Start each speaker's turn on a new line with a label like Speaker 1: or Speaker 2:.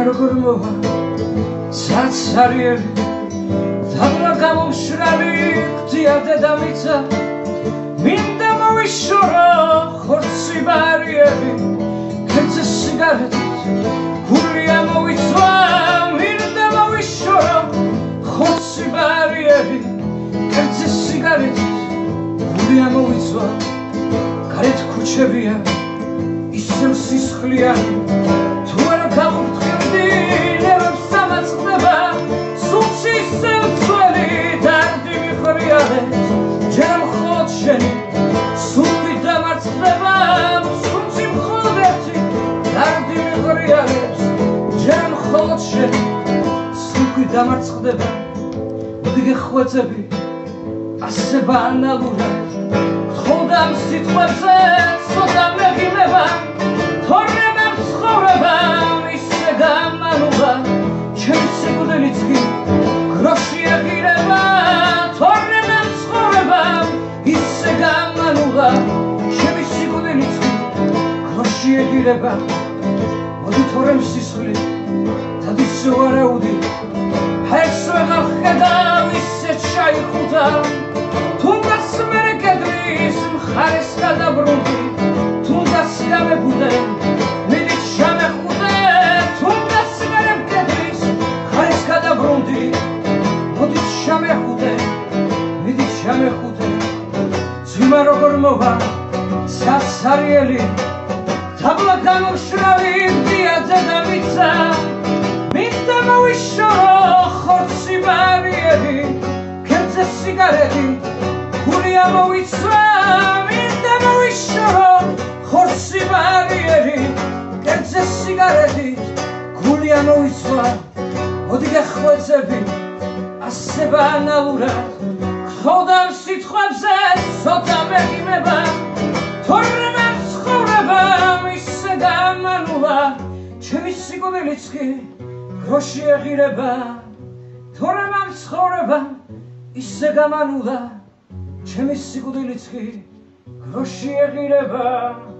Speaker 1: როგორ მოვა საცარიელი დაბლა გამომშრალი გდია დედამიწა მინდა მოვიშორო ხორცი ბარიერი ქერცე სიგარეტით გული ამოვიცვა მინდა მოვიშორო ხორცი ბარიერი ქერცე სიგარეტით გული ამოვიცვა გარეთ ქუჩებია ისევ სისხლიანი თუ არ გავუფრთხილდი ნერვებს სამაწყდება სულში ისევ ძველი დარდი მიხრიალებს ჯერ მხოლოდ შენი სული დამარცხდება სულში მხოლოდ ერთი დარდი მიხრიალებს ჯერ მხოლოდ შენი სული დამარცხდება მოდი გეხვეწები ასე ბანალურად გთხოვდა ამ სიტყვებზე ცოტა მეგინება თორემ ცხოვრებამ ისე გამანულა ჩემი სიკვდილიც კი გროში ეღირება თორემ ცხოვრებამ ისე გამანულა ჩემი სიკვდილიც კი გროში ეღირება მოდი თორემ სისხლი დადის ვარაუდი ჰერს ვეღარ ხედავ ისე ჩაიხუდა თუნდაც მერე კედრის მხარეს გადაბრუნდი თუნდაც გამებუდე მიდით ჩამეხუდე თუნდაც მერე კედრის მხარეს გადაბრუნდი მოდით ჩამეხუდე მიდით ჩამეხუდე ძვიმა როგორ მოვა საცარიელი დაბლა გამომშრალი გდია დედამიწა მინდა მოვიშორო ხორცი ბარიერი ქერცე სიგარეტი გული ამოვიცვა მინდა მოვიშორო ხორცი ბარიერი ქერცე სიგარეტი გული ამოვიცვა მოდი გეხვეწები ასე ბანალურად გთხოვდა ამ სიტყვებზე ცოტა მეგინება თორემ ცხოვრებამ ისე გამანულა ჩემი სიკვდილიც კი გროში ეღირება თორემ ამ ცხოვრებამ ისე გამანულა ჩემი სიკვდილიც კი გროში ეღირება